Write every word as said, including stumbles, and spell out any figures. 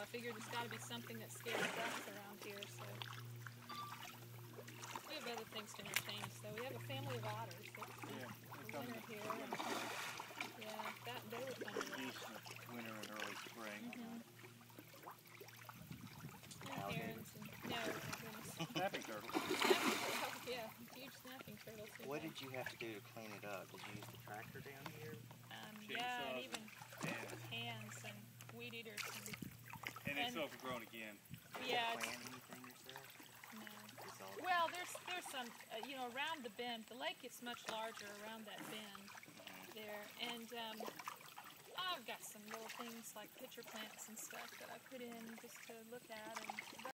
I figured there's got to be something that scares ducks around here. So we have other things to entertain us. So we have a family of otters. It's yeah, the winter here. And, yeah, that they were fun. Decent winter and early spring. Mm-hmm. And herons and no, my goodness. Snapping turtles. Snapping turtles, yeah, huge snapping turtles. What did you have to do to clean it up? Did you use the tractor down here? Um, yeah, and even hands. hands and weed eaters. And, And it's and, overgrown again. Yeah. Did you plant anything yourself? No. Well, there's there's some, uh, you know, around the bend. The lake gets much larger around that bend there, and um, I've got some little things like pitcher plants and stuff that I put in just to look at. And